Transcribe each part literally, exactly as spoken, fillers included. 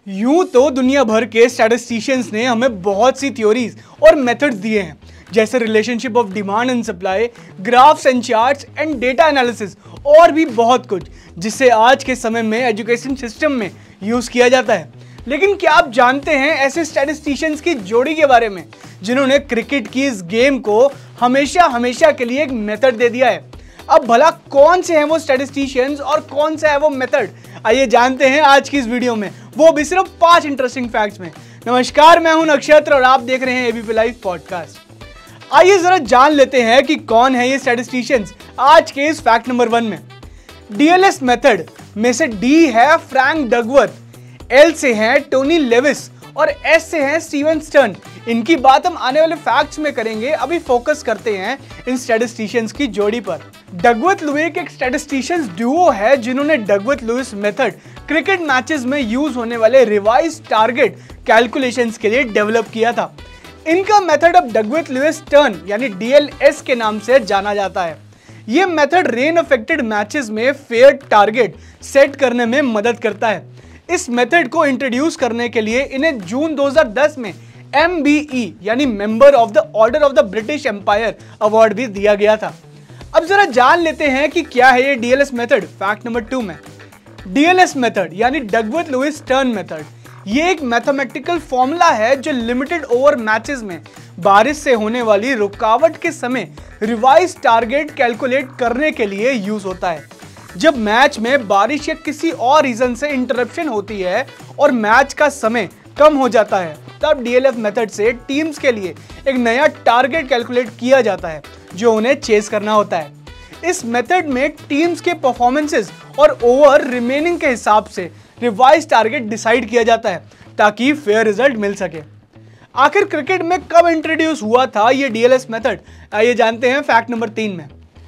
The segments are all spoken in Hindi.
यूं तो दुनिया भर के स्टैटिस्टिशियंस ने हमें बहुत सी थ्योरीज और मेथड्स दिए हैं, जैसे relationship of demand and supply, graphs and charts and data analysis और भी बहुत कुछ, जिसे आज के समय में एजुकेशन सिस्टम में यूज किया जाता है। लेकिन क्या आप जानते हैं ऐसे स्टैटिस्टिशियंस की जोड़ी के बारे में जिन्होंने क्रिकेट की इस गेम को हमेशा हमेशा के लिए एक मेथड दे दिया है? अब भला कौन से हैं वो स्टैटिस्टिशियंस और कौन सा है वो मेथड, आइए जानते हैं आज की इस वीडियो में, वो भी सिर्फ पांच इंटरेस्टिंग फैक्ट्स में। नमस्कार, मैं हूं नक्षत्र और आप देख रहे हैं एबीपी लाइव पॉडकास्ट। आइए जरा जान लेते हैं कि कौन है ये स्टैटिस्टिशियंस आज के इस फैक्ट नंबर वन में। डीएलएस मेथड में से डी है फ्रैंक डगवर्थ, एल से है टोनी लेविस और एस से है स्टीवन स्टर्न। इनकी बात हम आने वाले फैक्ट्स में करेंगे, अभी फोकस करते हैं इन स्टैटिस्टिशियंस की जोड़ी पर। डगवर्थ लुईस एक स्टैटिस्टिशियंस डुओ है जिन्होंने Duckworth Lewis method cricket matches में यूज होने वाले रिवाइज टारगेट कैलकुलेशंस के लिए डेवलप किया था। इनका मेथड अब डगवर्थ लुईस टर्न यानी डीएलएस के नाम से जाना जाता है। यह मेथड रेन अफेक्टेड मैचेस में फेयर टारगेट सेट करने में मदद करता है। इस मेथड को इंट्रोड्यूस करने के लिए इन्हें जून दो हज़ार दस में एम बी ई यानी member of the order of the British Empire award भी दिया गया था। अब जरा जान लेते हैं कि क्या है ये DLS method. Fact number two में डीएलएस मेथड यानी डगवर्थ लुईस टर्न मेथड, ये एक मैथमेटिकल फॉर्मूला है जो लिमिटेड ओवर मैचेस में बारिश से होने वाली रुकावट के समय रिवाइज टारगेट कैलकुलेट करने के लिए यूज होता है। जब मैच में बारिश या किसी और रीजन से इंटरप्शन होती है और मैच का समय कम हो जाता है, तब डीएलएस मेथड से टीम्स के लिए एक नया टारगेट कैलकुलेट किया जाता है जो उन्हें चेस करना होता है। इस मेथड में टीम्स के परफॉर्मेंसेस और ओवर रिमेनिंग के हिसाब से रिवाइज टारगेट डिसाइड किया जाता है ताकि फेयर रिजल्ट मिल सके। आखिर क्रिकेट में कब इंट्रोड्यूस हुआ था ये डीएलएस मेथड, आइए जानते हैं फैक्ट नंबर तीन में।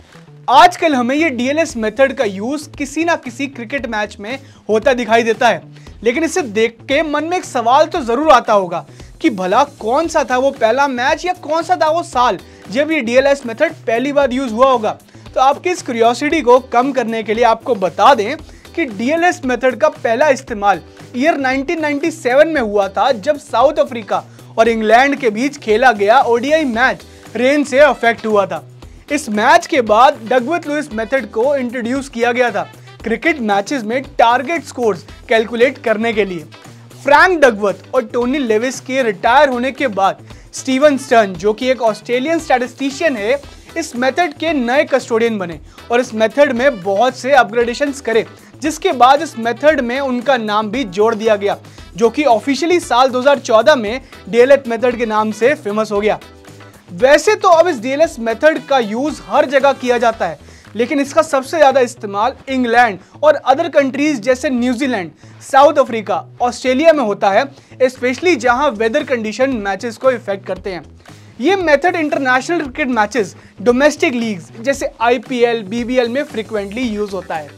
आजकल हमें ये डीएलएस मेथड का यूज किसी ना किसी क्रिकेट मैच में होता दिखाई देता है, लेकिन इसे देख के मन में एक सवाल तो जरूर आता होगा कि भला कौन सा था वो पहला मैच या कौन सा था वो साल जब ये डीएलएस मेथड पहली बार यूज हुआ होगा। तो आपकी इस क्यूरियोसिटी को कम करने के लिए आपको बता दें कि डीएलएस मेथड का पहला इस्तेमाल ईयर नाइनटीन नाइंटी सेवन में हुआ था, जब साउथ अफ्रीका और इंग्लैंड के बीच खेला गया ओडीआई मैच रेन से अफेक्ट हुआ था। इस मैच के बाद डगवर्थ लुईस मेथड को इंट्रोड्यूस किया गया था क्रिकेट मैचेस में टारगेट स्कोर्स कैलकुलेट करने के लिए। फ्रैंक डगवर्थ और टोनी लेविस के रिटायर होने के बाद स्टीवन स्टर्न, जो कि एक ऑस्ट्रेलियन स्टैटिस्टिशियन है, इस मेथड के नए कस्टोडियन बने और इस मेथड में बहुत से अपग्रेडेशंस करे, जिसके बाद इस मेथड में उनका नाम भी जोड़ दिया गया, जो कि ऑफिशियली साल दो हज़ार चौदह में डीएलएस मेथड के नाम से फेमस हो गया। वैसे तो अब इस डीएलएस मेथड का यूज हर जगह किया जाता है, लेकिन इसका सबसे ज्यादा इस्तेमाल इंग्लैंड और अदर कंट्रीज जैसे न्यूजीलैंड, साउथ अफ्रीका, ऑस्ट्रेलिया में होता है, स्पेशली जहां वेदर कंडीशन मैचेस को इफेक्ट करते हैं। ये मेथड international cricket matches, domestic leagues जैसे आईपीएल, बीबीएल में फ्रीक्वेंटली यूज होता है।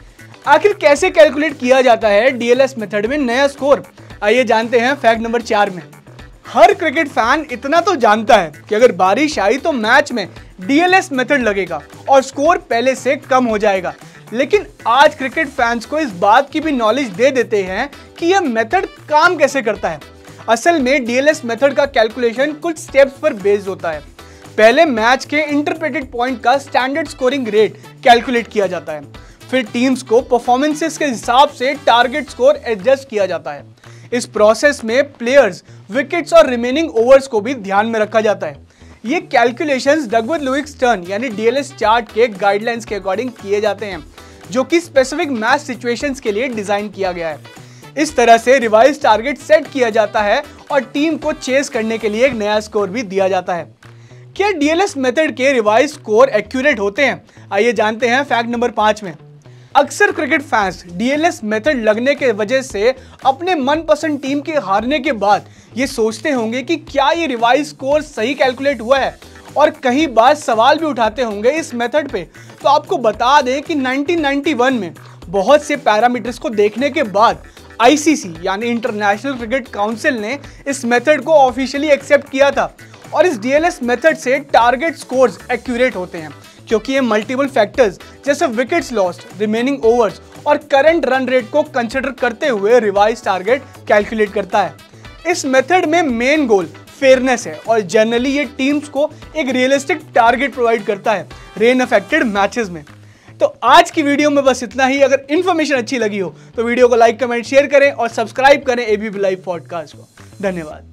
आखिर कैसे कैलकुलेट किया जाता है डीएलएस मेथड में नया स्कोर, आइए जानते हैं फैक्ट नंबर चार में। हर क्रिकेट फैन इतना तो जानता है कि अगर बारिश आई तो मैच में डीएलएस मेथड लगेगा और स्कोर पहले से कम हो जाएगा, लेकिन आज क्रिकेट फैंस को इस बात की भी नॉलेज दे देते हैं कि यह मेथड काम कैसे करता है। असल में डीएलएस मेथड का कैलकुलेशन कुछ स्टेप्स पर बेस्ड होता है। पहले मैच के इंटरप्रेटेड पॉइंट का स्टैंडर्ड स्कोरिंग रेट कैलकुलेट किया जाता है, फिर टीम्स को परफॉर्मेंसेस के हिसाब से टारगेट स्कोर एडजस्ट किया जाता है। इस प्रोसेस में प्लेयर्स, विकेट्स और रिमेनिंग ओवर्स को भी ध्यान में रखा जाता है। ये कैलकुलेशंस डगवर्थ लुईस टर्न यानी डीएलएस चार्ट के गाइडलाइंस के अकॉर्डिंग किए जाते हैं, जो कि स्पेसिफिक मैच सिचुएशंस के लिए डिजाइन किया गया है। इस तरह से रिवाइज टारगेट सेट किया जाता है और टीम को चेस करने के लिए एक नया स्कोर भी दिया जाता है। क्या डीएलएस मेथड के रिवाइज स्कोर एक्यूरेट होते हैं, आइए जानते हैं फैक्ट नंबर पांच में। अक्सर क्रिकेट फैंस डीएलएस मेथड लगने के वजह से अपने मनपसंद टीम के हारने के बाद ये सोचते होंगे कि क्या ये रिवाइज स्कोर सही कैलकुलेट हुआ है, और कई बार सवाल भी उठाते होंगे इस मेथड पे। तो आपको बता दें कि नाइनटीन नाइंटी वन में बहुत से पैरामीटर्स को देखने के बाद आईसीसी यानी इंटरनेशनल क्रिकेट काउंसिल ने इस मेथड को ऑफिशियली एक्सेप्ट किया था, और इस डीएलएस मेथड से टारगेट स्कोर्स एक्यूरेट होते हैं, क्योंकि ये मल्टीपल फैक्टर्स जैसे विकेट्स लॉस्ट, रिमेनिंग ओवर्स और करंट रन रेट को कंसिडर करते हुए रिवाइज टारगेट कैलकुलेट करता है। इस मेथड में मेन गोल फेयरनेस है और जनरली ये टीम्स को एक रियलिस्टिक टारगेट प्रोवाइड करता है रेन अफेक्टेड मैचेस में। तो आज की वीडियो में बस इतना ही। अगर इन्फॉर्मेशन अच्छी लगी हो तो वीडियो को लाइक, कमेंट, शेयर करें और सब्सक्राइब करें एबीपी लाइव पॉडकास्ट को। धन्यवाद।